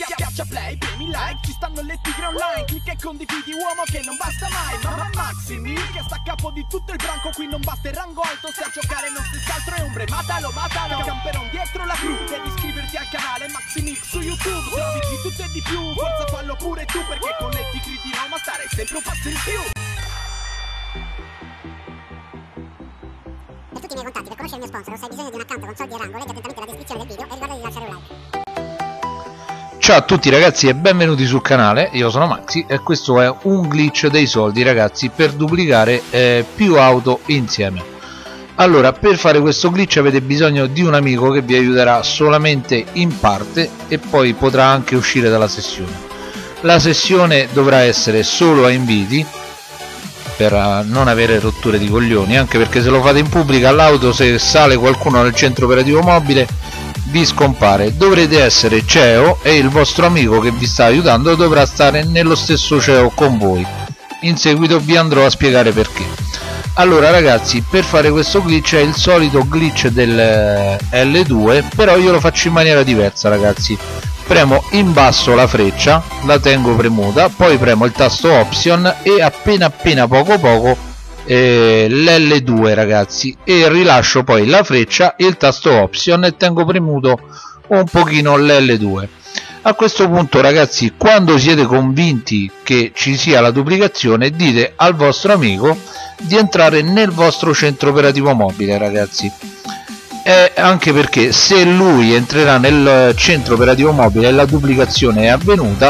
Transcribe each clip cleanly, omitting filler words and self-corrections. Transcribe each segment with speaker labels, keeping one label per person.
Speaker 1: Schiaccia play, premi like, ci stanno le tigre online. Clicca e condividi, uomo che non basta mai. Ma Maximil che sta a capo di tutto il branco. Qui non basta il rango alto, se a giocare non si scaltro e ombre. Matalo, camperon dietro la cru. Devi iscriverti al canale Maximil su YouTube. Trovi di tutto e di più, forza fallo pure tu. Perché con le tigre di Roma starei sempre un passo in più.
Speaker 2: Per tutti i miei contatti, per conoscere il mio sponsor o se hai bisogno di un account con soldi e rango, leggi attentamente la descrizione del video e ricorda di lasciare un like.
Speaker 3: Ciao a tutti ragazzi e benvenuti sul canale, io sono Maxi e questo è un glitch dei soldi ragazzi per duplicare più auto insieme. Allora, per fare questo glitch avete bisogno di un amico che vi aiuterà solamente in parte e poi potrà anche uscire dalla sessione. La sessione dovrà essere solo a inviti per non avere rotture di coglioni, anche perché se lo fate in pubblica l'auto, se sale qualcuno nel centro operativo mobile vi scompare. Dovrete essere CEO e il vostro amico che vi sta aiutando dovrà stare nello stesso CEO con voi. In seguito vi andrò a spiegare perché. Allora ragazzi, per fare questo glitch è il solito glitch del L2, però io lo faccio in maniera diversa ragazzi. Premo in basso la freccia, la tengo premuta, poi premo il tasto option e appena poco l'L2 ragazzi, e rilascio poi la freccia e il tasto option e tengo premuto un pochino l'L2. A questo punto ragazzi, quando siete convinti che ci sia la duplicazione, dite al vostro amico di entrare nel vostro centro operativo mobile ragazzi, anche perché se lui entrerà nel centro operativo mobile e la duplicazione è avvenuta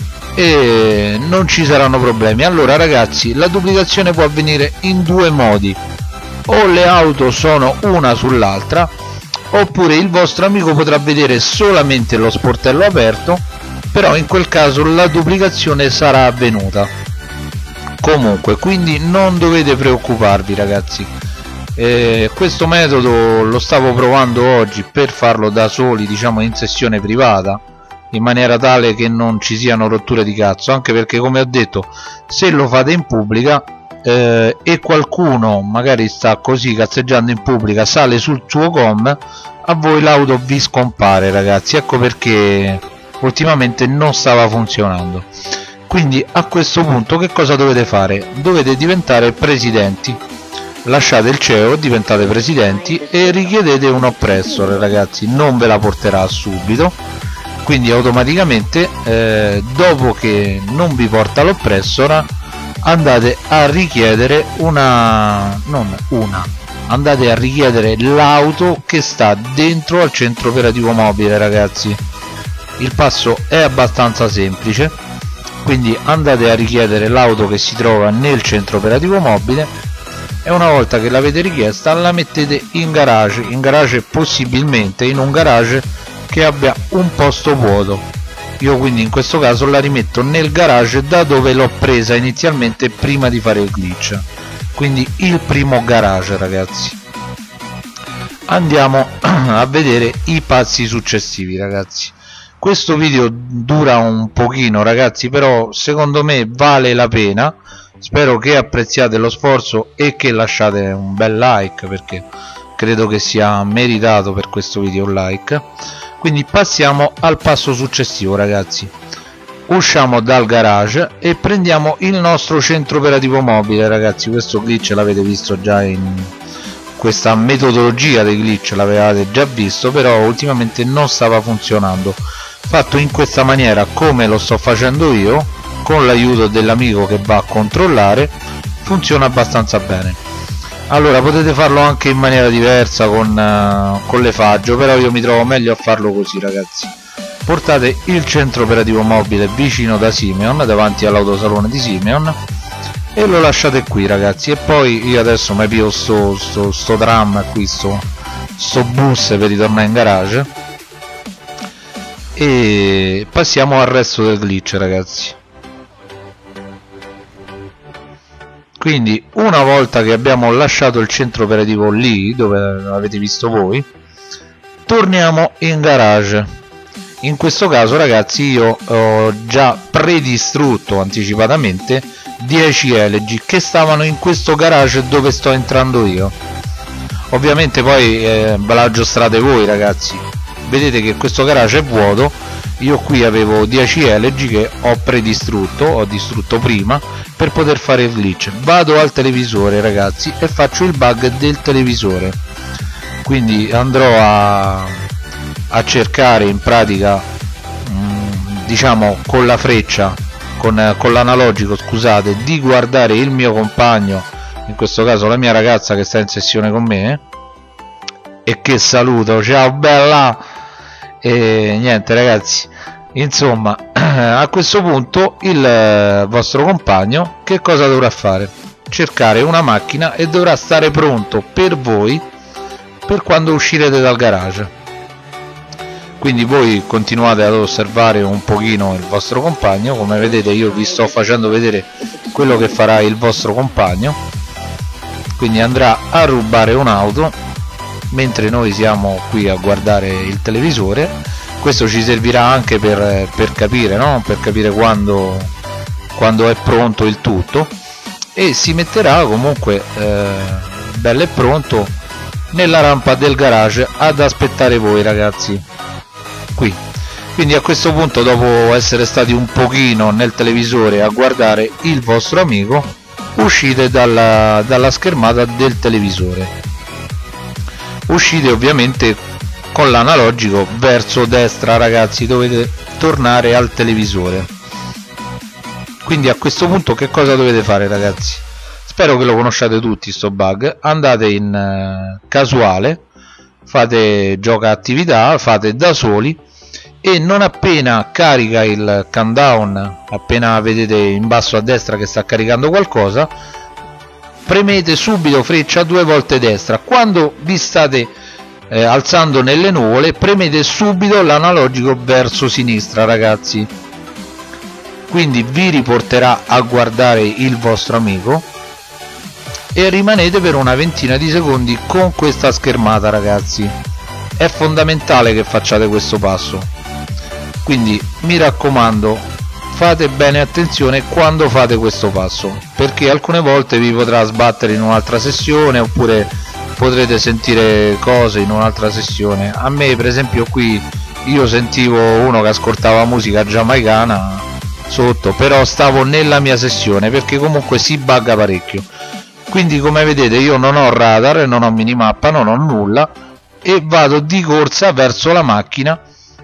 Speaker 3: e non ci saranno problemi. Allora ragazzi, la duplicazione può avvenire in due modi: o le auto sono una sull'altra, oppure il vostro amico potrà vedere solamente lo sportello aperto, però in quel caso la duplicazione sarà avvenuta comunque, quindi non dovete preoccuparvi ragazzi. Questo metodo lo stavo provando oggi per farlo da soli, diciamo in sessione privata, in maniera tale che non ci siano rotture di cazzo, anche perché come ho detto, se lo fate in pubblica e qualcuno magari sta così cazzeggiando in pubblica, sale sul suo com, a voi l'auto vi scompare ragazzi. Ecco perché ultimamente non stava funzionando. Quindi a questo punto che cosa dovete fare? Dovete diventare presidenti. Lasciate il CEO, diventate presidenti e richiedete un oppressor ragazzi, non ve la porterà subito, quindi automaticamente dopo che non vi porta l'oppressor andate a richiedere andate a richiedere l'auto che sta dentro al centro operativo mobile ragazzi. Il passo è abbastanza semplice, quindi andate a richiedere l'auto che si trova nel centro operativo mobile e una volta che l'avete richiesta la mettete in garage, possibilmente in un garage che abbia un posto vuoto. Io quindi in questo caso la rimetto nel garage da dove l'ho presa inizialmente prima di fare il glitch, quindi il primo garage ragazzi. Andiamo a vedere i passi successivi ragazzi. Questo video dura un pochino ragazzi, però secondo me vale la pena. Spero che apprezziate lo sforzo e che lasciate un bel like, perché credo che sia meritato per questo video un like. Quindi passiamo al passo successivo ragazzi. Usciamo dal garage e prendiamo il nostro centro operativo mobile ragazzi. Questo glitch l'avete visto già, in questa metodologia dei glitch l'avevate già visto, però ultimamente non stava funzionando. Fatto in questa maniera, come lo sto facendo io, con l'aiuto dell'amico che va a controllare, funziona abbastanza bene. Allora potete farlo anche in maniera diversa con l'efaggio, però io mi trovo meglio a farlo così ragazzi. Portate il centro operativo mobile vicino da Simeon, davanti all'autosalone di Simeon, e lo lasciate qui ragazzi. E poi io adesso mi pio sto tram qui, sto bus per ritornare in garage, e passiamo al resto del glitch ragazzi. Quindi una volta che abbiamo lasciato il centro operativo lì dove l'avete visto voi, torniamo in garage. In questo caso ragazzi io ho già predistrutto anticipatamente 10 LG che stavano in questo garage dove sto entrando io. Ovviamente poi ve la aggiustate voi ragazzi. Vedete che questo garage è vuoto, io qui avevo 10 LG che ho ho distrutto prima per poter fare il glitch. Vado al televisore ragazzi e faccio il bug del televisore, quindi andrò a cercare in pratica diciamo con la freccia, con l'analogico scusate, di guardare il mio compagno, in questo caso la mia ragazza che sta in sessione con me e che saluto, ciao bella. E niente ragazzi, insomma a questo punto il vostro compagno che cosa dovrà fare? Cercare una macchina e dovrà stare pronto per voi per quando uscirete dal garage. Quindi voi continuate ad osservare un pochino il vostro compagno, come vedete io vi sto facendo vedere quello che farà il vostro compagno. Quindi andrà a rubare un'auto mentre noi siamo qui a guardare il televisore. Questo ci servirà anche per capire, no? Per capire quando è pronto il tutto, e si metterà comunque bello e pronto nella rampa del garage ad aspettare voi ragazzi qui. Quindi a questo punto, dopo essere stati un pochino nel televisore a guardare il vostro amico, uscite dalla schermata del televisore, uscite ovviamente con l'analogico verso destra ragazzi, dovete tornare al televisore. Quindi a questo punto che cosa dovete fare ragazzi? Spero che lo conosciate tutti sto bug. Andate in casuale, fate gioca attività, fate da soli, e non appena carica il countdown, appena vedete in basso a destra che sta caricando qualcosa, premete subito freccia 2 volte destra. Quando vi state alzando nelle nuvole, premete subito l'analogico verso sinistra ragazzi, quindi vi riporterà a guardare il vostro amico e rimanete per una ventina di secondi con questa schermata ragazzi. È fondamentale che facciate questo passo, quindi mi raccomando fate bene attenzione quando fate questo passo, perché alcune volte vi potrà sbattere in un'altra sessione, oppure potrete sentire cose in un'altra sessione. A me per esempio qui io sentivo uno che ascoltava musica giamaicana sotto, però stavo nella mia sessione, perché comunque si bugga parecchio. Quindi come vedete io non ho radar, non ho minimappa, non ho nulla, e vado di corsa verso la macchina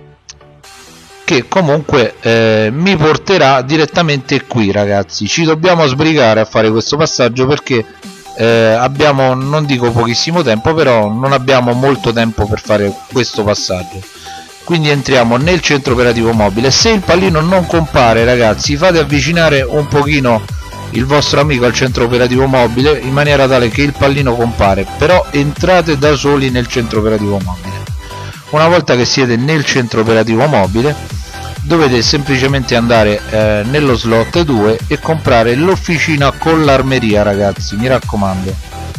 Speaker 3: che comunque mi porterà direttamente qui ragazzi. Ci dobbiamo sbrigare a fare questo passaggio perché abbiamo, non dico pochissimo tempo, però non abbiamo molto tempo per fare questo passaggio. Quindi entriamo nel centro operativo mobile. Se il pallino non compare ragazzi, fate avvicinare un pochino il vostro amico al centro operativo mobile in maniera tale che il pallino compare, però entrate da soli nel centro operativo mobile. Una volta che siete nel centro operativo mobile dovete semplicemente andare nello slot 2 e comprare l'officina con l'armeria ragazzi, mi raccomando,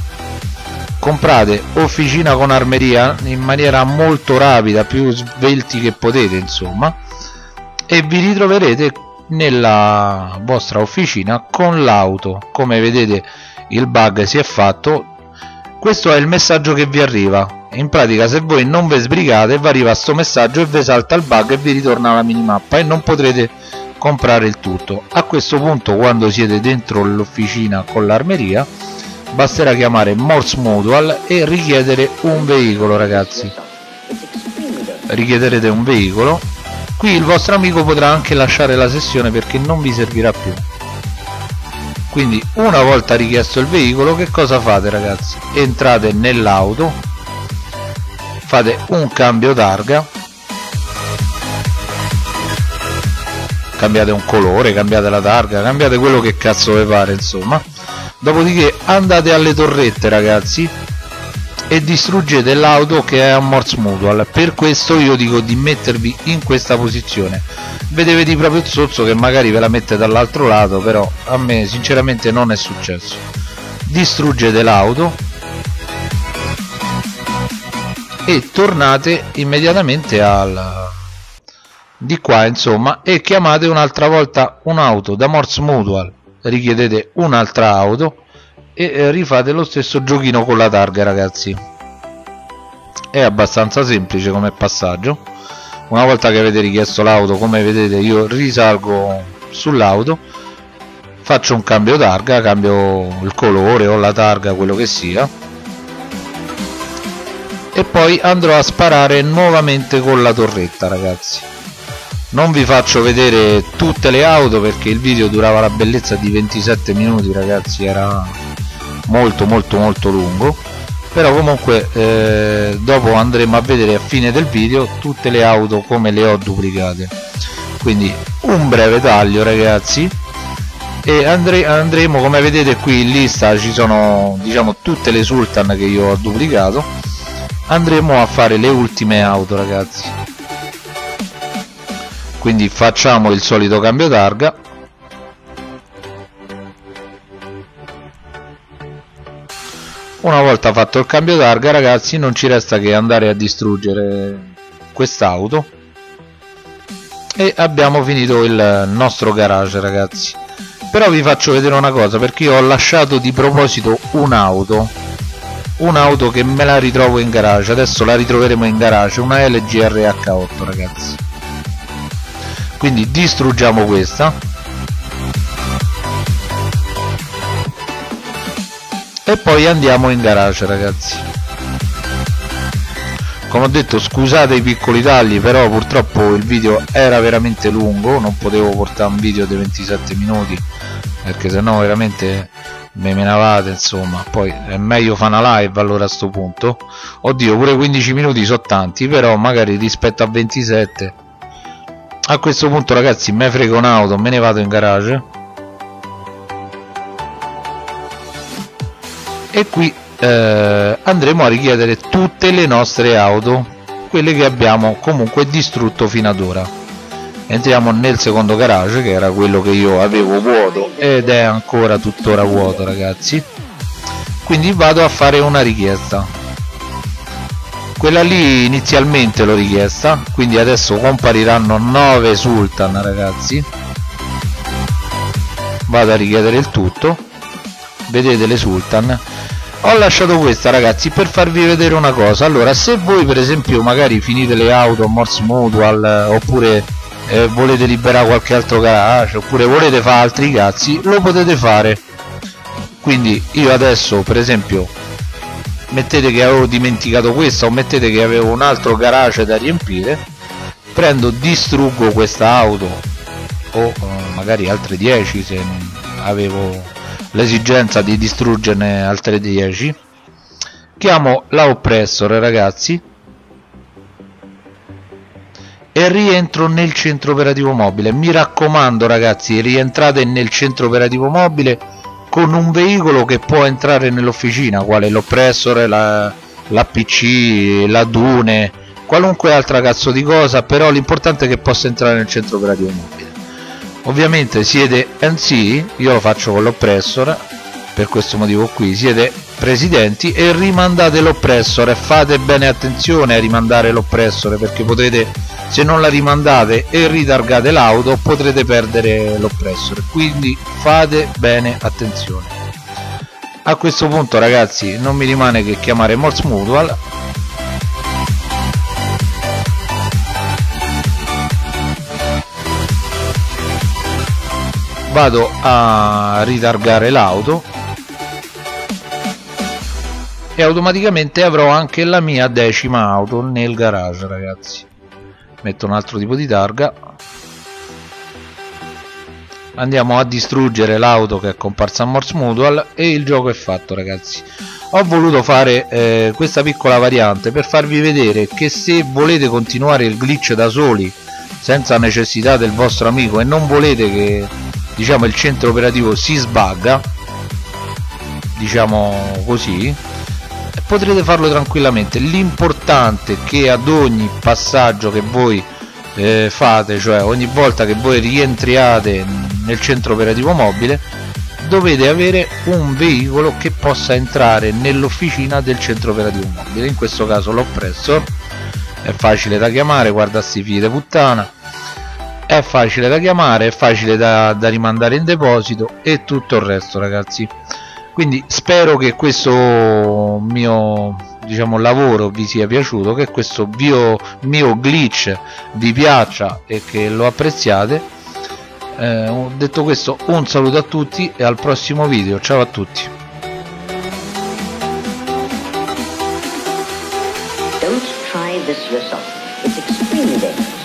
Speaker 3: comprate officina con armeria in maniera molto rapida, più svelti che potete insomma, e vi ritroverete nella vostra officina con l'auto. Come vedete il bug si è fatto, questo è il messaggio che vi arriva. In pratica se voi non vi sbrigate vi arriva sto messaggio e vi salta il bug e vi ritorna la minimappa e non potrete comprare il tutto. A questo punto, quando siete dentro l'officina con l'armeria, basterà chiamare Morse Mutual e richiedere un veicolo ragazzi. Richiederete un veicolo. Qui il vostro amico potrà anche lasciare la sessione perché non vi servirà più. Quindi una volta richiesto il veicolo, che cosa fate ragazzi? Entrate nell'auto, fate un cambio targa, cambiate un colore, cambiate la targa, cambiate quello che cazzo vi pare insomma. Dopodiché andate alle torrette ragazzi e distruggete l'auto che è a Morse Mutual. Per questo io dico di mettervi in questa posizione. Vedevi proprio il sozzo che magari ve la mette dall'altro lato, però a me sinceramente non è successo. Distruggete l'auto e tornate immediatamente di qua insomma, e chiamate un'altra volta un'auto da Morse Mutual, richiedete un'altra auto e rifate lo stesso giochino con la targa ragazzi. È abbastanza semplice come passaggio. Una volta che avete richiesto l'auto, come vedete io risalgo sull'auto, faccio un cambio targa, cambio il colore o la targa, quello che sia, e poi andrò a sparare nuovamente con la torretta, ragazzi. Non vi faccio vedere tutte le auto perché il video durava la bellezza di 27 minuti, ragazzi, era molto lungo, però comunque dopo andremo a vedere a fine del video tutte le auto come le ho duplicate. Quindi un breve taglio, ragazzi, e andremo, come vedete qui in lista ci sono, diciamo, tutte le Sultan che io ho duplicato. Andremo a fare le ultime auto, ragazzi. Quindi facciamo il solito cambio targa, una volta fatto il cambio targa, ragazzi, non ci resta che andare a distruggere quest'auto e abbiamo finito il nostro garage, ragazzi. Però vi faccio vedere una cosa, perché io ho lasciato di proposito un'auto che me la ritrovo in garage, adesso la ritroveremo in garage, una LG RH8, ragazzi. Quindi distruggiamo questa e poi andiamo in garage, ragazzi. Come ho detto, scusate i piccoli tagli, però purtroppo il video era veramente lungo, non potevo portare un video di 27 minuti perché sennò veramente me menavate, insomma. Poi è meglio fare una live allora a sto punto. Oddio, pure 15 minuti sono tanti, però magari rispetto a 27 a questo punto, ragazzi, me frego un'auto, me ne vado in garage e qui andremo a richiedere tutte le nostre auto, quelle che abbiamo comunque distrutto fino ad ora. Entriamo nel secondo garage, che era quello che io avevo vuoto ed è ancora tuttora vuoto, ragazzi. Quindi vado a fare una richiesta. Quella lì inizialmente l'ho richiesta, quindi adesso compariranno 9 Sultan, ragazzi. Vado a richiedere il tutto, vedete le Sultan. Ho lasciato questa, ragazzi, per farvi vedere una cosa. Allora, se voi per esempio magari finite le auto a Morse Mutual, oppure volete liberare qualche altro garage, oppure volete fare altri cazzi, lo potete fare. Quindi io adesso per esempio, mettete che avevo dimenticato questa, o mettete che avevo un altro garage da riempire, prendo, distruggo questa auto, o magari altre 10 se avevo l'esigenza di distruggerne altre 10, chiamo la oppressor, ragazzi, e rientro nel centro operativo mobile. Mi raccomando, ragazzi, rientrate nel centro operativo mobile con un veicolo che può entrare nell'officina, quale l'oppressor, l'APC, la Dune, qualunque altra cazzo di cosa, però l'importante è che possa entrare nel centro operativo mobile. Ovviamente siete NC, io lo faccio con l'oppressor per questo motivo qui, siete presidenti e rimandate l'oppressor, e fate bene attenzione a rimandare l'oppressor, perché potrete, se non la rimandate e ritargate l'auto, potrete perdere l'oppressor, quindi fate bene attenzione. A questo punto, ragazzi, non mi rimane che chiamare Morse Mutual, vado a ritargare l'auto e automaticamente avrò anche la mia 10ª auto nel garage, ragazzi. Metto un altro tipo di targa, andiamo a distruggere l'auto che è comparsa a Morse Mutual e il gioco è fatto, ragazzi. Ho voluto fare questa piccola variante per farvi vedere che se volete continuare il glitch da soli senza necessità del vostro amico e non volete che, diciamo, il centro operativo si sbagga, diciamo così, potrete farlo tranquillamente. L'importante è che ad ogni passaggio che voi fate, cioè ogni volta che voi rientriate nel centro operativo mobile, dovete avere un veicolo che possa entrare nell'officina del centro operativo mobile. In questo caso l'oppressor, è facile da chiamare, guarda sti figli di puttana, è facile da chiamare, è facile da rimandare in deposito e tutto il resto, ragazzi. Quindi spero che questo mio, diciamo, lavoro vi sia piaciuto, che questo mio glitch vi piaccia e che lo apprezziate. Detto questo, un saluto a tutti e al prossimo video. Ciao a tutti.
Speaker 4: Don't try this yourself. It's extremely dangerous.